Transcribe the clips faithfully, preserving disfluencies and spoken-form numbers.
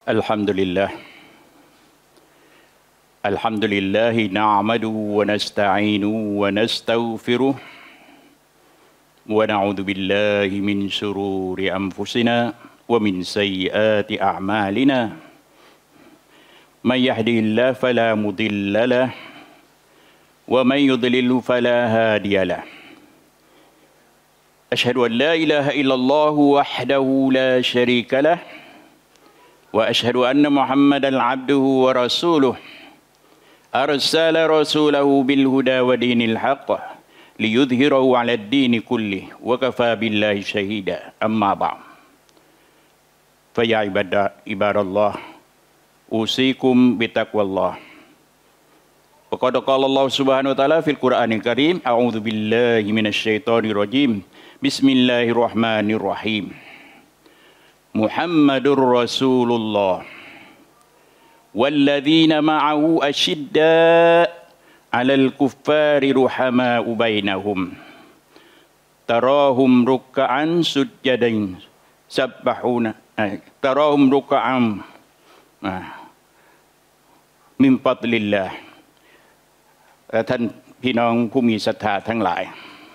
الحمد لله الحمد لله نعمده ونستعينه ونستغفره ونعوذ بالله من شرور أنفسنا ومن سيئات أعمالنا من يهده الله فلا مضل له ومن يضلل فلا هادي له أشهد أن لا إله إلا الله وحده لا شريك له وأشهد أن محمدًا عبده ورسوله أرسل رسوله بالهدى ودين الحق ليظهره على الدين كله وكفى بالله شهيدا أما بعد فيا عباد عباد الله أوصيكم بتقوى الله وقد قال الله سبحانه وتعالى في القرآن الكريم أعوذ بالله من الشيطان الرجيم بسم الله الرحمن الرحيم محمد رسول الله والذين معه أشداء على الكفار رحماء بينهم تراهم ركعا سجدا سبحون تراهم ركعا من فضل اللهท่านพี่น้องผู้มีศรัทธาทั้งหลาย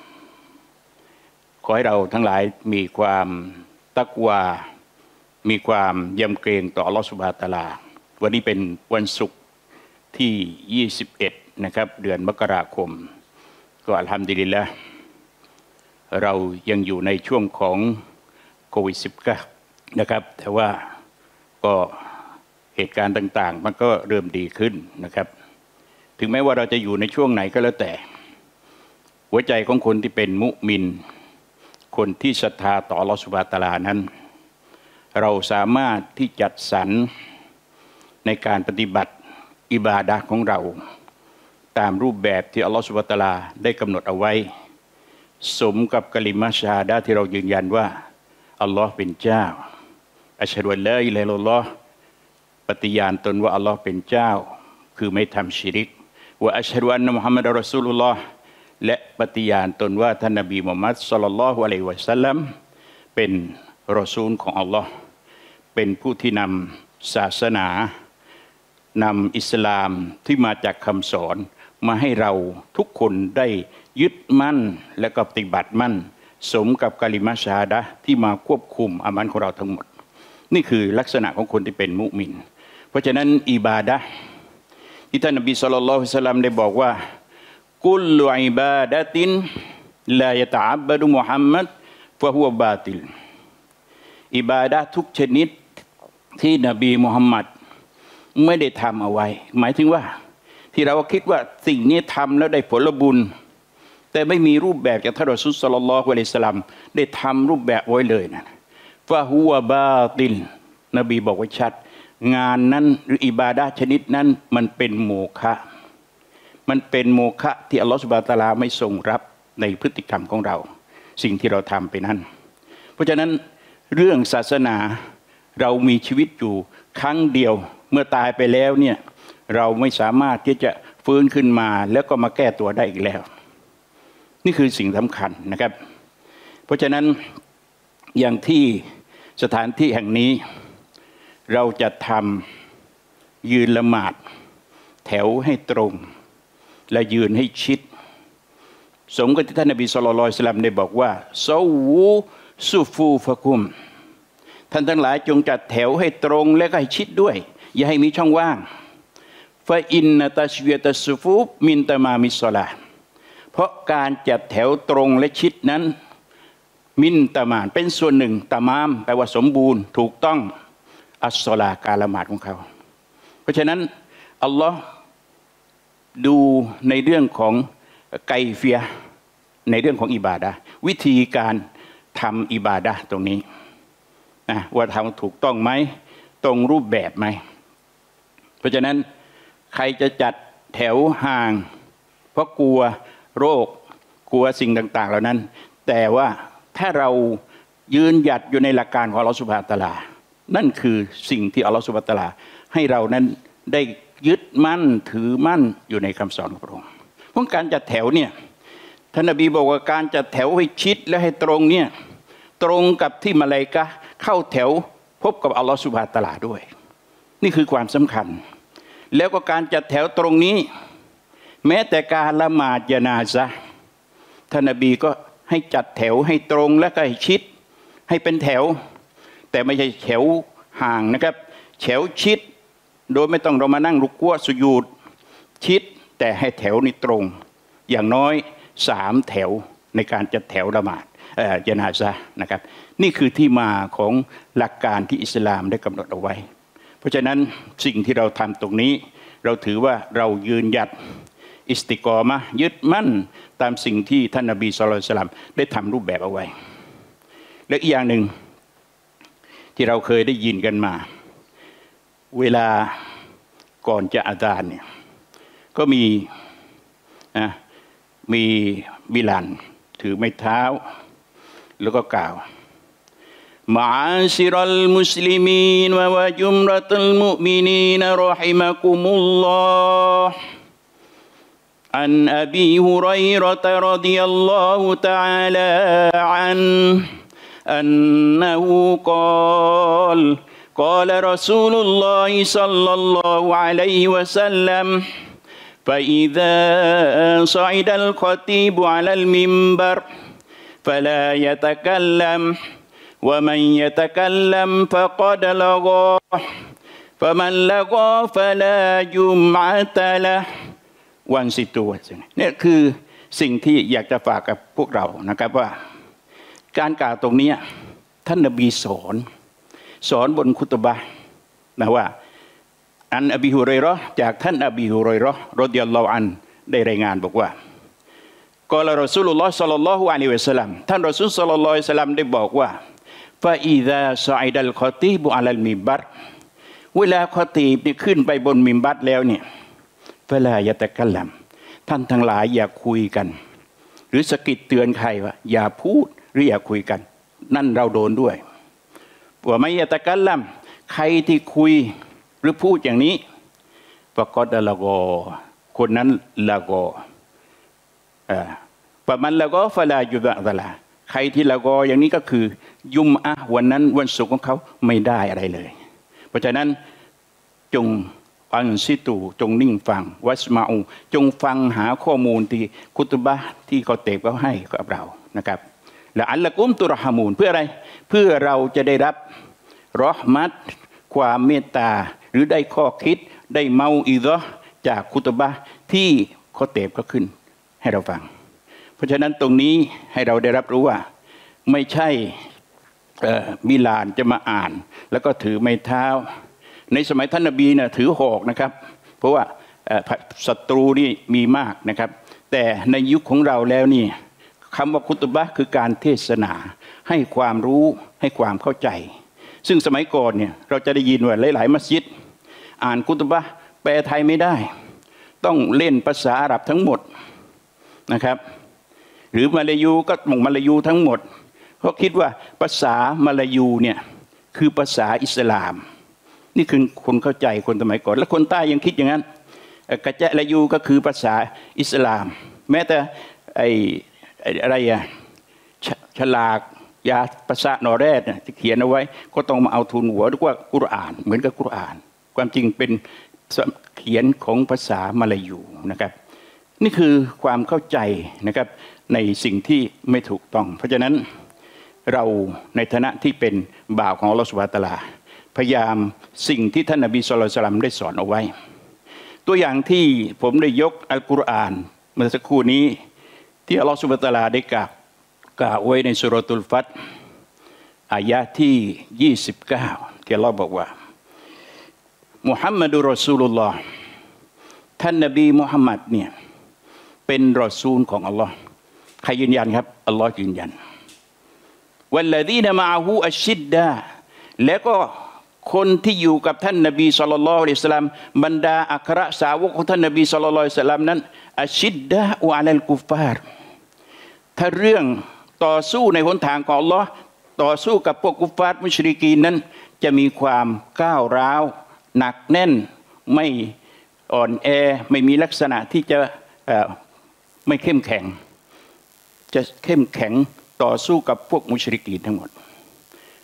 ขอให้เราทั้งหลายมีความตักวามีความยำเกรงต่ออัลลอฮฺซุบฮานะฮูวะตะอาลาวันนี้เป็นวันศุกร์ที่ยี่สิบเอ็ดนะครับเดือนมกราคมก็อัลฮัมดุลิลละห์เรายังอยู่ในช่วงของโควิด สิบเก้า นะครับแต่ว่าก็เหตุการณ์ต่างๆมันก็เริ่มดีขึ้นนะครับถึงแม้ว่าเราจะอยู่ในช่วงไหนก็แล้วแต่หัวใจของคนที่เป็นมุมินคนที่ศรัทธาต่ออัลลอฮฺซุบฮานะฮูวะตะอาลานั้นเราสามารถที่จัดสรรในการปฏิบัติอิบาดะห์ของเราตามรูปแบบที่อัลลอฮฺซุบฮานะฮูวะตะอาลาได้กำหนดเอาไว้สมกับกะลิมะฮ์ชะฮาดะห์ที่เรายืนยันว่าอัลลอฮ์เป็นเจ้าอัชฮะดุอัลลอฮ์อิลาฮะอิลลัลลอฮ์ปฏิญาณตนว่าอัลลอฮ์เป็นเจ้าคือไม่ทำชิริกว่าอัชฮะดุอันนะมุฮัมมัดรอซูลุลลอฮ์และปฏิญาณตนว่าท่านนบีมุฮัมมัดศ็อลลัลลอฮุอะลัยฮิวะซัลลัมเป็นรอซูลของอัลลอฮ์เป็นผู้ที่นำศาสนานำอิสลามที่มาจากคำสอนมาให้เราทุกคนได้ยึดมั่นและก็ปฏิบัติมั่นสมกับกะลิมะฮ์ชะฮาดะห์ที่มาควบคุมอามัลของเราทั้งหมดนี่คือลักษณะของคนที่เป็นมุมินเพราะฉะนั้นอิบาดะห์ที่ท่านนบีศ็อลลัลลอฮุอะลัยฮิวะซัลลัมได้บอกว่ากุลลุอิบาดะตินลายะตะอับบะดุมุฮัมมัดฟะฮุวะบาติลอิบาดะห์ทุกชนิดที่นบีมุฮัมมัดไม่ได้ทำเอาไว้หมายถึงว่าที่เราคิดว่าสิ่งนี้ทำแล้วได้ผลบุญแต่ไม่มีรูปแบบจากท่านรอซูลศ็อลลัลลอฮุอะลัยฮิวะซัลลัมได้ทำรูปแบบไว้เลยนะฟะฮุวะบาติลนบีบอกไว้ชัดงานนั้นหรืออิบาดะห์ชนิดนั้นมันเป็นโมฆะมันเป็นโมฆะที่อัลลอฮฺซุบฮานะฮูวะตะอาลาไม่ทรงรับในพฤติกรรมของเราสิ่งที่เราทำไปนั้นเพราะฉะนั้นเรื่องศาสนาเรามีชีวิตอยู่ครั้งเดียวเมื่อตายไปแล้วเนี่ยเราไม่สามารถที่จะฟื้นขึ้นมาแล้วก็มาแก้ตัวได้อีกแล้วนี่คือสิ่งสำคัญนะครับเพราะฉะนั้นอย่างที่สถานที่แห่งนี้เราจะทำยืนละหมาดแถวให้ตรงและยืนให้ชิดสมกับที่ท่านนบีศ็อลลัลลอฮุอะลัยฮิวะซัลลัมได้บอกว่าซอวูซุฟูฟะกุมท่านทั้งหลายจงจัดแถวให้ตรงและก็ให้ชิดด้วยอย่าให้มีช่องว่างฟะอินนะตัชวิยะตัสซุฟูฟมินตะมามิศศอลาห์เพราะการจัดแถวตรงและชิดนั้นมินตะมานเป็นส่วนหนึ่งตะมามแปลว่าสมบูรณ์ถูกต้องอัสศอลาห์การละหมาดของเขาเพราะฉะนั้นอัลลอฮ์ดูในเรื่องของไกเฟียในเรื่องของอิบาดะห์วิธีการทำอิบาดะห์ตรงนี้นะว่าทำถูกต้องไหมตรงรูปแบบไหมเพราะฉะนั้นใครจะจัดแถวห่างเพราะกลัวโรคกลัวสิ่งต่างๆเหล่านั้นแต่ว่าถ้าเรายืนหยัดอยู่ในหลักการของอัลเลาะห์ซุบฮานะฮูวะตะอาลานั่นคือสิ่งที่อัลเลาะห์ซุบฮานะฮูวะตะอาลาให้เรานั้นได้ยึดมั่นถือมั่นอยู่ในคำสอนของพระองค์เพราะการจัดแถวเนี่ยท่านนบีบอกว่าการจัดแถวให้ชิดและให้ตรงเนี่ย ตรงกับที่มลาอิกะฮ์เข้าแถวพบกับอัลลอฮฺซุบฮานะฮูวะตะอาลาด้วยนี่คือความสำคัญแล้วก็การจัดแถวตรงนี้แม้แต่การละหมาดญะนาซะห์ท่านนบีก็ให้จัดแถวให้ตรงและก็ให้ชิดให้เป็นแถวแต่ไม่ใช่แถวห่างนะครับแถวชิดโดยไม่ต้องเรามานั่งรุกัวสุญูดชิดแต่ให้แถวนี้ตรงอย่างน้อยสามแถวในการจัดแถวละหมาดญะนาซะห์นะครับนี่คือที่มาของหลักการที่อิสลามได้กำหนดเอาไว้เพราะฉะนั้นสิ่งที่เราทำตรงนี้เราถือว่าเรายืนหยัดอิสติกอมะห์ยึดมั่นตามสิ่งที่ท่านนบีศ็อลลัลลอฮุอะลัยฮิวะซัลลัมได้ทำรูปแบบเอาไว้และอีกอย่างหนึ่งที่เราเคยได้ยินกันมาเวลาก่อนจะอาซานเนี่ยก็มีนะมีบิลาลถือไม้เท้าแล้วก็กล่าวมะอาชิรัลมุสลิมีนวะจุมเราะตุลมุอ์มินีนรอฮิมะกุมุลลอฮ์อันอบีฮุรัยเราะฮ์รอฎิยัลลอฮุตะอาลาอันอันนะฮูกอลقال رسول الله صلى الله عليه وسلم فإذا صعد الخطيب على المنبر فلا يتكلم ومن يتكلم فقد لغى فمن لغى فلا جمعة له วันสิตัวนี่คือสิ่งที่อยากจะฝากกับพวกเรานะครับว่าการกล่าวตรงนี้ท่านนบีสอนสอนบนคุตบะห์นะว่าอันอบีฮุรัยเราะห์จากท่านอบีฮุรัยเราะห์รอฎิยัลลอฮุอันได้รายงานบอกว่ากอลารอซูลุลลอฮ์ศ็อลลัลลอฮุอะลัยฮิวะซัลลัมท่านรอซูลศ็อลลัลลอฮุอะลัยฮิวะซัลลัมได้บอกว่าฟาอิซาซออิดัลคอตีบุอะลัลมิมบัรเวลาคอตีบนี่ขึ้นไปบนมิมบัรแล้วเนี่ยฟะลายะตะกัลลัมท่านทั้งหลายอย่าคุยกันหรือสะกิดเตือนใครว่าอย่าพูดหรืออย่าคุยกันนั่นเราโดนด้วยว่าไม่ยะตะกัลลัมใครที่คุยหรือพูดอย่างนี้ฟะกอดละกอคนนั้นละกออ่าปะมันละกอฟะลายุบะตะลาใครที่ละกออย่างนี้ก็คือยุมอะวันนั้นวันศุกร์ของเขาไม่ได้อะไรเลยเพราะฉะนั้นจงอันซิตูจงนิ่งฟังวัสมาอูจงฟังหาข้อมูลที่คุตบะห์ที่เขาเตบเขาให้กับเรานะครับและอัลละกุมตุรหะมูนเพื่ออะไรเพื่อเราจะได้รับรอห์มัตความเมตตาหรือได้ข้อคิดได้เมาอิซะห์จากคุตบะห์ที่เขาเตบก็ขึ้นให้เราฟังเพราะฉะนั้นตรงนี้ให้เราได้รับรู้ว่าไม่ใช่บิลาลจะมาอ่านแล้วก็ถือไม้เท้าในสมัยท่านนบีเนี่ยถือหอกนะครับเพราะว่าศัตรูนี่มีมากนะครับแต่ในยุคของเราแล้วนี่คำว่าคุตบะห์คือการเทศนาให้ความรู้ให้ความเข้าใจซึ่งสมัยก่อนเนี่ยเราจะได้ยินว่าหลายๆมัสยิดอ่านคุตบะห์แปลไทยไม่ได้ต้องเล่นภาษาอาหรับทั้งหมดนะครับหรือมาลายูก็มงมาลายูทั้งหมดเพราะคิดว่าภาษามาลายูเนี่ยคือภาษาอิสลามนี่คือคนเข้าใจคนสมัยก่อนและคนใต้ยังคิดอย่างนั้นกะเจลายูก็คือภาษาอิสลามแม้แต่ไอ้อะไรอะฉลากยาภาษาโนเรศที่เขียนเอาไว้ก็ต้องมาเอาทุนหัวหรือว่ากุรอานเหมือนกับกุรอานความจริงเป็นเขียนของภาษามาลายูนะครับนี่คือความเข้าใจนะครับในสิ่งที่ไม่ถูกต้องเพราะฉะนั้นเราในฐานะที่เป็นบ่าวของอัลเลาะห์ซุบฮานะฮูวะตะอาลาพยายามสิ่งที่ท่านนบีศ็อลลัลลอฮุอะลัยฮิวะซัลลัมได้สอนเอาไว้ตัวอย่างที่ผมได้ยกอัลกุรอานเมื่อสักครู่นี้ที่อัลเลาะห์ซุบฮานะฮูวะตะอาลาได้กล่าวกล่าวไว้ในซูเราะตุลฟัตห์อายะห์ที่ยี่สิบเก้าที่อัลเลาะห์บอกว่ามุฮัมมัดุรรอซูลุลลอฮ์ท่านนบีมุฮัมมัดเนี่ยเป็นรอซูลของอัลเลาะห์ใครยืนยันครับอัลเลาะห์ยืนยันวัลลซีนะมะอะฮูอัชชิดดาแล้วก็คนที่อยู่กับท่านนบีศ็อลลัลลอฮุอะลัยฮิวะซัลลัมบรรดาอัครสาวกของท่านนบีศ็อลลัลลอฮุอะลัยฮิวะซัลลัมนั้นอัชชิดดาอุอะลัลกุฟฟาร์ถ้าเรื่องต่อสู้ในหนทางของอัลเลาะห์ต่อสู้กับพวกกุฟฟาร์มุชริกีนนั้นจะมีความก้าวร้าวหนักแน่นไม่อ่อนแอไม่มีลักษณะที่จะไม่เข้มแข็งจะเข้มแข็งต่อสู้กับพวกมุชริกีนทั้งหมด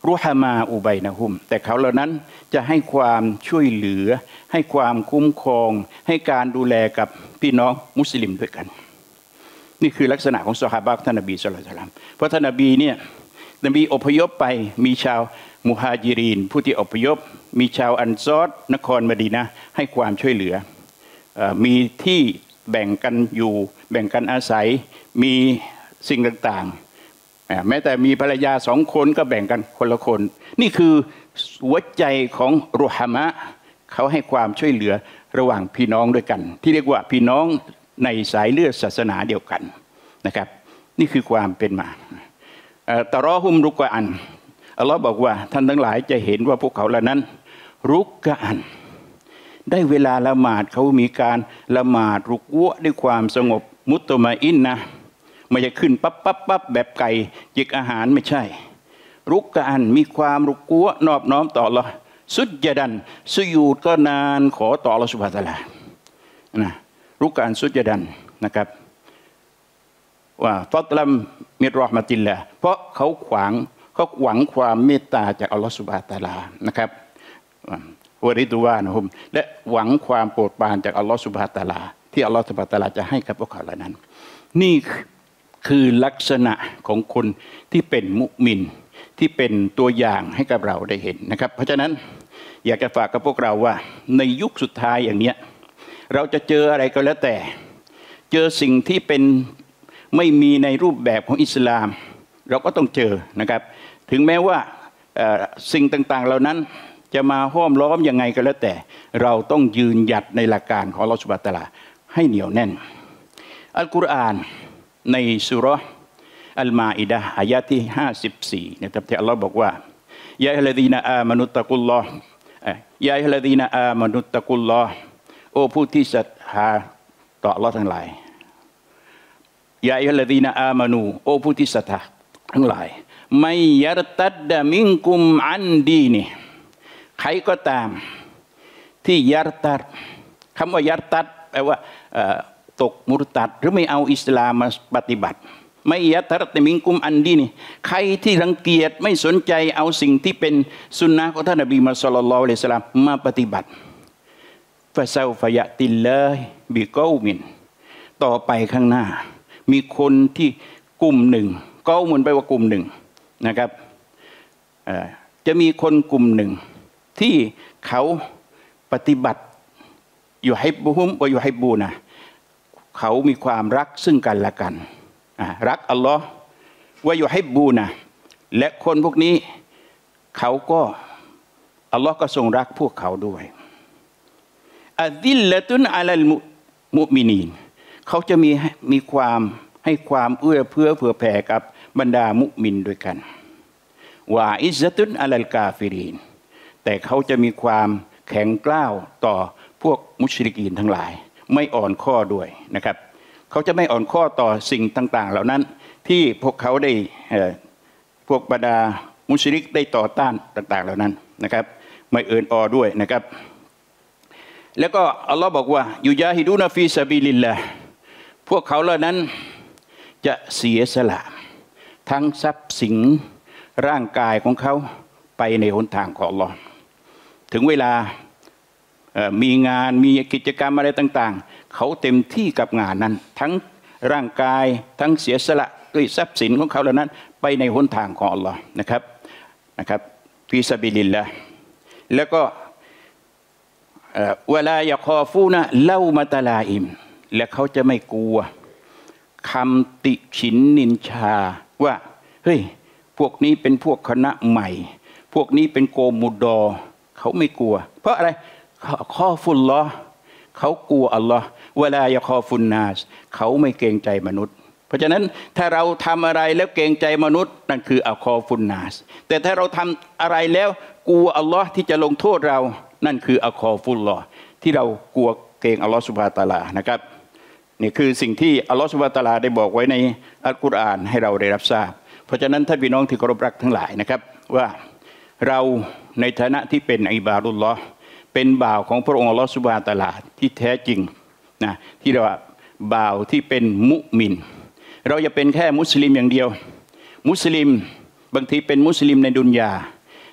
รุฮามาอุบัยนะฮุมแต่เขาเหล่านั้นจะให้ความช่วยเหลือให้ความคุ้มครองให้การดูแลกับพี่น้องมุสลิมด้วยกันนี่คือลักษณะของซอฮาบะห์ท่านนบีศ็อลลัลลอฮุอะลัยฮิวะซัลลัมเพราะท่านนบีเนี่ยนบีอพยพไปมีชาวมุฮาญิรินผู้ที่อพยพมีชาวอันซอรนครมะดีนะห์ให้ความช่วยเหลือมีที่แบ่งกันอยู่แบ่งกันอาศัยมีสิ่งต่างๆแม้แต่มีภรรยาสองคนก็แบ่งกันคนละคนนี่คือหัวใจของรุฮามะเขาให้ความช่วยเหลือระหว่างพี่น้องด้วยกันที่เรียกว่าพี่น้องในสายเลือดศาสนาเดียวกันนะครับนี่คือความเป็นมาตะรอฮุมรุกอันอัลลอฮ์บอกว่าท่านทั้งหลายจะเห็นว่าพวกเขาเหล่านั้นรุกอันได้เวลาละหมาดเขามีการละหมาดรุกวะด้วยความสงบมุตตะมาอินนะไม่จะขึ้นปั๊บปั๊บปั๊บแบบไก่จิกอาหารไม่ใช่รุกอันมีความรุกวะนอบน้อมต่ออัลลอฮ์สุจญดันสุญูดก็นานขอต่ออัลลอฮ์ซุบฮานะฮูวะตะอาลานะรุกอันสุจญันนะครับว่าฟัตลัมมิรเราะห์มะติลลาห์เพราะเขาขวางเขาหวังความเมตตาจากอัลลอฮฺซุบฮานะฮูวะตะอาลานะครับวะริดวานะฮุมและหวังความโปรดปรานจากอัลลอฮฺซุบฮานะฮูวะตะอาลาที่อัลลอฮฺซุบฮานะฮูวะตะอาลาจะให้กับพวกเขาเหล่านั้นนี่คือลักษณะของคนที่เป็นมุมินที่เป็นตัวอย่างให้กับเราได้เห็นนะครับเพราะฉะนั้นอยากจะฝากกับพวกเราว่าในยุคสุดท้ายอย่างเนี้ยเราจะเจออะไรก็แล้วแต่เจอสิ่งที่เป็นไม่มีในรูปแบบของอิสลามเราก็ต้องเจอนะครับถึงแม้ว่าสิ่งต่างๆเหล่านั้นจะมาห้อมล้อมยังไงก็แล้วแต่เราต้องยืนหยัดในหลักการของอัลเลาะห์ซุบฮานะฮูวะตะอาลาให้เหนียวแน่นอัลกุรอานในซูเราะห์อัลมาอิดะห์อายะที่ห้าสิบสี่นะครับที่อัลเลาะห์บอกว่ายาอัลลซีนาอามานุตตะกุลลอฮ์ยาอัลลซีนาอามานุตตะกุลลอฮ์โอ้ผู้ที่ศรัทธาต่ออัลเลาะห์ทั้งหลายยาอัลลซีนาอามานูโอ้ผู้ที่ศรัทธาทั้งหลายไม่ยัรตัดดะมิงกุมอันดีนีใครก็ตามที่ยัรตัดคำว่ายัรตัดแปลว่าตกมุรตัดหรือไม่เอาอิสลามมาปฏิบัติไม่ยัรตัดดะมิงกุมอันดีนีใครที่รังเกียจไม่สนใจเอาสิ่งที่เป็นสุนนะของท่านนบีมุฮัมมัดศ็อลลัลลอฮุอะลัยฮิวะซัลลัมมาปฏิบัติฟะซาฟะยะติลลาฮิบิกอมินต่อไปข้างหน้ามีคนที่กลุ่มหนึ่งก็เหมือนไปว่ากลุ่มหนึ่งนะครับจะมีคนกลุ่มหนึ่งที่เขาปฏิบัติอยู่ให้บุ้มว่าอยู่ให้บูนะเขามีความรักซึ่งกันและกันรักอัลลอฮ์ว่าอยู่ให้บูนะและคนพวกนี้เขาก็อัลลอฮ์ก็ทรงรักพวกเขาด้วยอะดิลละตุนอะลัลมุมินีนเขาจะมีมีความให้ความเอื้อเฟื้อเผื่อแผ่กับบรรดามุมินด้วยกันวาอิซะตุนอะลัลกาฟิรีนแต่เขาจะมีความแข็งกร้าวต่อพวกมุชริกีนทั้งหลายไม่อ่อนข้อด้วยนะครับเขาจะไม่อ่อนข้อต่อสิ่งต่างๆเหล่านั้นที่พวกเขาได้พวกบรรดามุชริกได้ต่อต้านต่างๆเหล่านั้นนะครับไม่เอินออด้วยนะครับแล้วก็อัลลอฮ์บอกว่ายูยาฮิดูนฟีซาบิลิลลาห์พวกเขาเหล่านั้นจะเสียสละทั้งทรัพย์สินร่างกายของเขาไปในหนทางของอัลลอฮ์ถึงเวลามีงานมีกิจกรรมอะไรต่างๆเขาเต็มที่กับงานนั้นทั้งร่างกายทั้งเสียสละด้วยทรัพย์สินของเขาเหล่านั้นไปในหนทางของอัลลอฮ์นะครับนะครับฟีซาบิลิลลาห์แล้วก็เวลายะคอฟูนะเล่ามาตะลาอิมและเขาจะไม่กลัวคำติฉินนินชาว่าเฮ้ยพวกนี้เป็นพวกคณะใหม่พวกนี้เป็นโกมุดอเขาไม่กลัวเพราะอะไรข้อฟุลลอเขากลัวอัลลอฮ์เวลายะคอฟุนนาสเขาไม่เกรงใจมนุษย์เพราะฉะนั้นถ้าเราทำอะไรแล้วเกรงใจมนุษย์นั่นคืออัลคอฟุนนาสแต่ถ้าเราทำอะไรแล้วกลัวอัลลอฮ์ที่จะลงโทษเรานั่นคืออัลคอฟุลลอที่เรากลัวเกรงอัลลอฮ์ซุบฮานะฮูวะตะอาลานะครับนี่คือสิ่งที่อัลลอฮ์ซุบฮานะฮูวะตะอาลาได้บอกไว้ในอัลกุรอานให้เราได้รับทราบเพราะฉะนั้นท่านพี่น้องที่เคารพรักทั้งหลายนะครับว่าเราในฐานะที่เป็นอิบาดุลลอฮ์เป็นบ่าวของพระองค์อัลลอฮ์ซุบฮานะฮูวะตะอาลาที่แท้จริงนะที่เราบ่าวที่เป็นมุมินเราจะเป็นแค่มุสลิมอย่างเดียวมุสลิมบางทีเป็นมุสลิมในดุนยา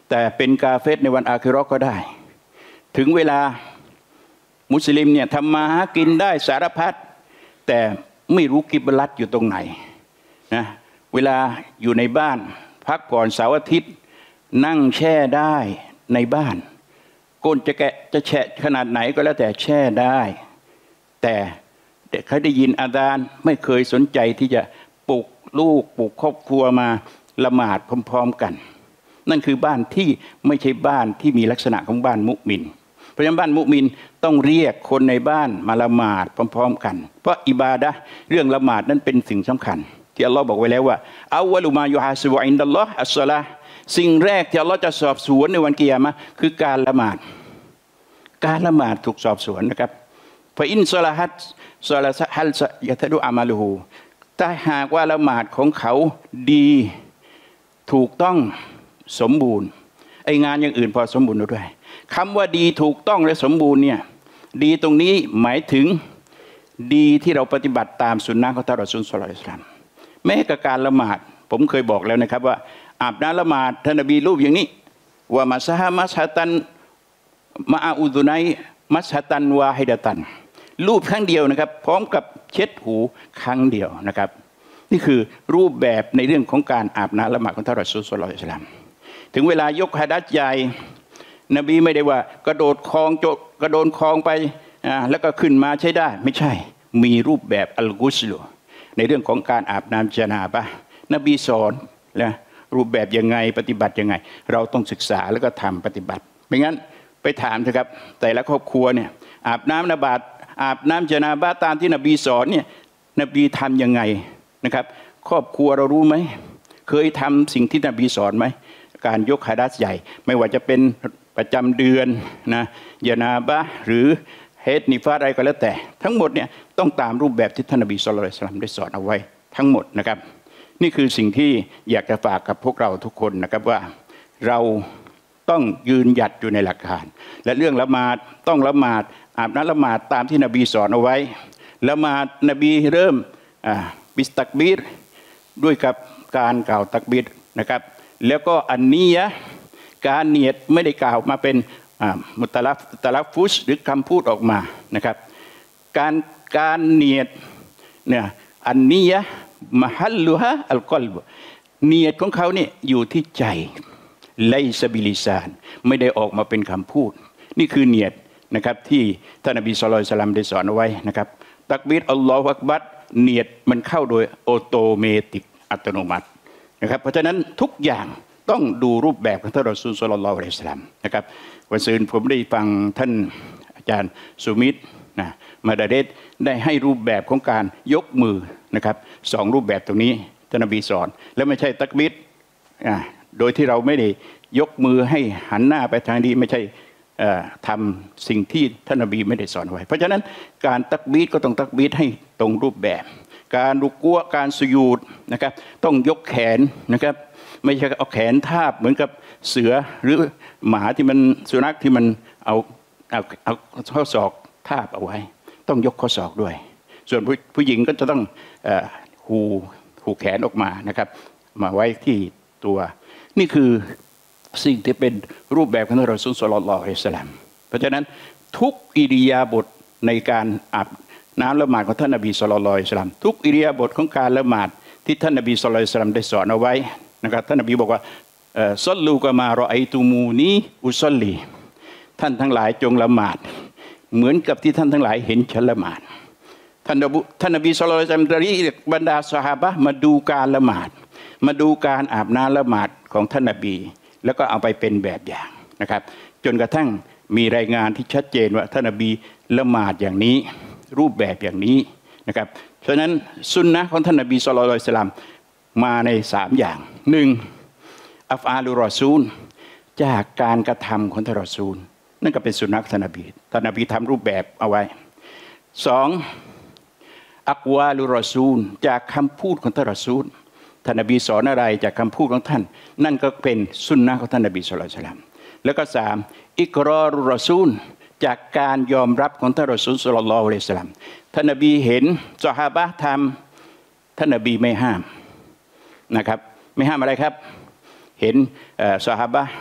แต่เป็นกาเฟรในวันอาคิเราะห์ก็ได้ถึงเวลามุสลิมเนี่ยทำมาหากินได้สารพัดแต่ไม่รู้กิบลัตอยู่ตรงไหนนะเวลาอยู่ในบ้านพักผ่อนเสาร์อาทิตย์นั่งแช่ได้ในบ้านก้นจะแกะจะแฉะขนาดไหนก็แล้วแต่แช่ได้แต่เขาได้ยินอาซานไม่เคยสนใจที่จะปลุกลูกปลุกครอบครัวมาละหมาดพร้อมๆกันนั่นคือบ้านที่ไม่ใช่บ้านที่มีลักษณะของบ้านมุมินเพราะฉะนั้นบ้านมุมินต้องเรียกคนในบ้านมาละหมาดพร้อมๆกันเพราะอิบาดะห์เรื่องละหมาดนั้นเป็นสิ่งสำคัญที่อัลลอฮ์บอกไว้แล้วว่าอัลวะลุมายุฮาซิบุอินดัลลอฮ์อัสศอลาห์สิ่งแรกที่อัลลอฮ์จะสอบสวนในวันกิยามะห์คือการละหมาดการละหมาดถูกสอบสวนนะครับฟะอินซอลาฮัตซอลาฮัลยะตะดุอามาลุฮูถ้าหากว่าละหมาดของเขาดีถูกต้องสมบูรณ์ไองานอย่างอื่นพอสมบูรณ์ด้วยคำว่าดีถูกต้องและสมบูรณ์เนี่ยดีตรงนี้หมายถึงดีที่เราปฏิบัติตามสุนนะของท่านรอซูลศ็อลลัลลอฮุอะลัยฮิวะซัลลัมแม้กับการละหมาดผมเคยบอกแล้วนะครับว่าอาบน้ำละหมาดท่านนบีรูปอย่างนี้ว่ามัสฮะมัสฮะตันมาอาอุดุนัยมัสฮะตันวาฮิดะตันรูปครั้งเดียวนะครับพร้อมกับเช็ดหูครั้งเดียวนะครับนี่คือรูปแบบในเรื่องของการอาบน้ำละหมาดของท่านรอซูลศ็อลลัลลอฮุอะลัยฮิวะซัลลัมถึงเวลายกหะดัษใหญ่นบีไม่ได้ว่ากระโดดคลองโจกระโดดคลองไปอ่าแล้วก็ขึ้นมาใช้ได้ไม่ใช่มีรูปแบบอัลกุสลุในเรื่องของการอาบน้ำญะนาบะห์นบีสอนนะรูปแบบยังไงปฏิบัติยังไงเราต้องศึกษาแล้วก็ทำปฏิบัติไม่งั้นไปถามเถอะครับแต่ละครอบครัวเนี่ยอาบน้ำละบาดอาบน้ำญะนาบะห์ตามที่นบีสอนเนี่ยนบีทำยังไงนะครับครอบครัวเรารู้ไหมเคยทำสิ่งที่นบีสอนไหมการยกหะดัษใหญ่ไม่ว่าจะเป็นประจำเดือนนะญะนาบะห์หรือเฮดนิฟาสอะไรก็แล้วแต่ทั้งหมดเนี่ยต้องตามรูปแบบที่ท่านนบีศ็อลลัลลอฮุอะลัยฮิวะซัลลัมได้สอนเอาไว้ทั้งหมดนะครับนี่คือสิ่งที่อยากจะฝากกับพวกเราทุกคนนะครับว่าเราต้องยืนหยัดอยู่ในหลักการและเรื่องละหมาดต้องละหมาดอาบน้ำละหมาดตามที่นบีสอนเอาไว้ละหมาดนบีเริ่มบิสตักบีรด้วยกับการกล่าวตักบีรนะครับแล้วก็อันนียะการเนียดไม่ได้กล่าวมาเป็นมุตลัฟตลัฟฟุสหรือคำพูดออกมานะครับการการเนียดเนี่ยอันนียะมะฮัลลุฮะอัลกอลบเนียดของเขาเนี่ยอยู่ที่ใจไลซะบิลิซานไม่ได้ออกมาเป็นคำพูดนี่คือเนียดนะครับที่ท่านนบีศ็อลลัลลอฮุอะลัยฮิวะซัลลัมได้สอนเอาไว้นะครับตักบีรอัลลอฮุอักบัรเนียดมันเข้าโดยออโตเมติกอัตโนมัตินะครับเพราะฉะนั้นทุกอย่างต้องดูรูปแบบของท่านรอซูลศ็อลลัลลอฮุอะลัยฮิวะซัลลัมนะครับวันศุกร์ผมได้ฟังท่านอาจารย์สุมิตรนะมาดาเดศได้ให้รูปแบบของการยกมือนะครับสองรูปแบบตรงนี้ท่านนบีสอนและไม่ใช่ตักบีรอ่าโดยที่เราไม่ได้ยกมือให้หันหน้าไปทางนี้ไม่ใช่ทำสิ่งที่ท่านนบีไม่ได้สอนไว้เพราะฉะนั้นการตักบีรก็ต้องตักบีรให้ตรงรูปแบบการรุกัวการสุญูดนะครับต้องยกแขนนะครับไม่ใช่เอาแขนทาบเหมือนกับเสือหรือหมาที่มันสุนัขที่มันเอาเอาเอาข้อศอกทาบเอาไว้ต้องยกข้อศอกด้วยส่วนผู้ผู้หญิงก็จะต้องหูหูแขนออกมานะครับมาไว้ที่ตัวนี่คือสิ่งที่เป็นรูปแบบของท่านรอซูลศ็อลลัลลอฮุอะลัยฮิวะซัลลัมเพราะฉะนั้นทุกอิริยาบถในการอาบน้ำละหมาดของท่านนบีศ็อลลัลลอฮุอะลัยฮิวะซัลลัมทุกอิริยาบถของการละหมาดที่ท่านนบีศ็อลลัลลอฮุอะลัยฮิวะซัลลัมได้สอนเอาไว้นะครับท่านนบีบอกว่าศ็อลลูกะมารออัยตุมูนีอุศอลลีท่านทั้งหลายจงละหมาดเหมือนกับที่ท่านทั้งหลายเห็นฉันละหมาดท่านนบีท่านนบีศ็อลลัลลอฮุอะลัยฮิวะซัลลัมเรียกบรรดาซอฮาบะห์มาดูการละหมาดมาดูการอาบน้ำละหมาดของท่านนบีแล้วก็เอาไปเป็นแบบอย่างนะครับจนกระทั่งมีรายงานที่ชัดเจนว่าท่านนบีละหมาดอย่างนี้รูปแบบอย่างนี้นะครับฉะนั้นสุนนะของท่านนบีศ็อลลัลลอฮุอะลัยฮิวะซัลลัมมาในสามอย่างหนึ่งอัฟอาลุรอซูลจากการกระทำของท่านรอซูลนั่นก็เป็นสุนนะท่านนบีท่านนบีทำรูปแบบเอาไว้สองอักวาลุรอซูลจากคำพูดของท่านรอซูลท่านนบีสอนอะไรจากคำพูดของท่านนั่นก็เป็นสุนนะของท่านนบีศ็อลลัลลอฮุอะลัยฮิวะซัลลัมแล้วก็สามอิกรอรุรอซูลจากการยอมรับของท่านรอซูลศ็อลลัลลอฮุอะลัยฮิวะซัลลัมท่านนบีเห็นซอฮาบะห์ทำท่านนบีไม่ห้ามนะครับไม่ห้ามอะไรครับเห็นซอฮาบะห์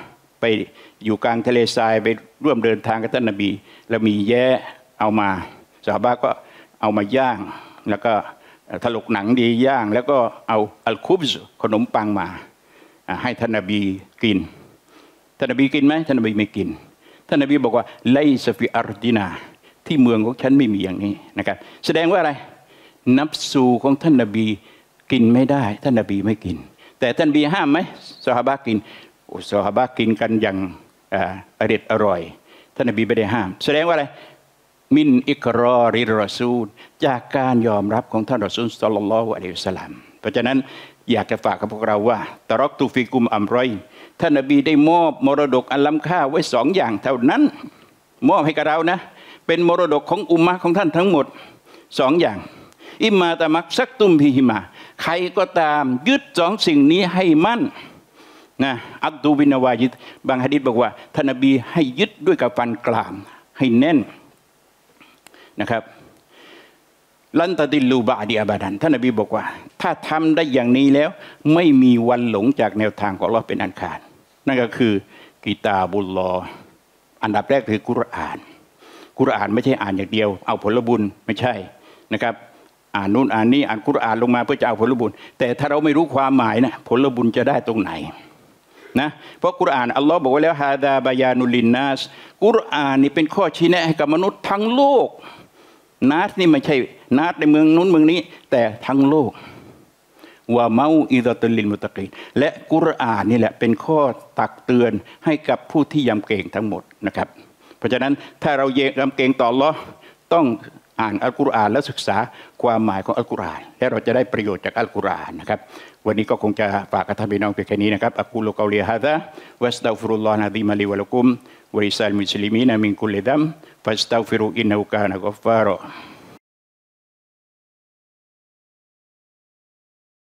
ไปอยู่กลางทะเลทรายไปร่วมเดินทางกับท่านนบีแล้วมีแย้เอามาซอฮาบะห์ก็เอามาย่างแล้วก็ถลกหนังดีย่างแล้วก็เอาอัลคุบส์ขนมปังมาให้ท่านนบีกินท่านนบีกินไหมท่านนบีไม่กินท่านนบีบอกว่าไลซะฟิอัรดินาที่เมืองของฉันไม่มีอย่างนี้นะครับแสดงว่าอะไรนับสูของท่านนบีกินไม่ได้ท่านนบีไม่กินแต่ท่านนบีห้ามไหมซอฮาบะห์กินโอ้ซอฮาบะห์กินกันอย่างอร่อยอร่อยท่านนบีไม่ได้ห้ามแสดงว่าอะไรมินอิกรอริรอซูลจากการยอมรับของท่านรอซูลศ็อลลัลลอฮุอะลัยฮิวะซัลลัมเพราะฉะนั้นอยากจะฝากกับพวกเราว่าตะรักตุฟิกุมอัมรอยท่านนบีได้มอบมรดกอันล้ำค่าไว้สองอย่างเท่านั้นมอบให้กับเรานะเป็นมรดกของอุมมะของท่านทั้งหมดสองอย่างอิมมาตะมักซักตุมพิฮิมาใครก็ตามยึดสองสิ่งนี้ให้มั่นนะอับดูบินวายิดบางหะดีษบอกว่าท่านนบีให้ยึดด้วยกับฟันกรามให้แน่นนะครับลันตะดิลลูบะดีอาบาดันท่านนบีบอกว่าถ้าทำได้อย่างนี้แล้วไม่มีวันหลงจากแนวทางของอัลเลาะห์เป็นอันขาดนั่นก็คือกิตาบุลลอฮ์อันดับแรกคือกุรอานกุรอานไม่ใช่อ่านอย่างเดียวเอาผลบุญไม่ใช่นะครับอ่านนู่นอ่านนี่อ่านกุรอานลงมาเพื่อจะเอาผลบุญแต่ถ้าเราไม่รู้ความหมายนะผลบุญจะได้ตรงไหนนะเพราะกุรอานอัลลอฮ์บอกไว้แล้วฮาดาบายานุลินนัสกุรอานนี่เป็นข้อชี้แนะให้กับมนุษย์ทั้งโลกนัสนี่ไม่ใช่นัสในเมืองนู้นเมืองนี้แต่ทั้งโลกว่าเมาอิดะตุลลิลมุตตะกีนและกุรอานนี่แหละเป็นข้อตักเตือนให้กับผู้ที่ยำเกรงทั้งหมดนะครับเพราะฉะนั้นถ้าเรายำเกรงต่ออัลเลาะห์ต้องอ่านอัลกุรอานและศึกษาความหมายของอัลกุรอานและเราจะได้ประโยชน์จากอัลกุรอานนะครับวันนี้ก็คงจะฝากกับท่านพี่น้องเพียงแค่นี้นะครับอักูลุกอลีฮาซาวัสตัฆฟิรุลลอฮะอะซีมะลีวะละกุมวะลิซัลมุสลิมีนมินกุลลิดัมฟัสตัฆฟิรุอินนะฮูกานะกัฟฟาร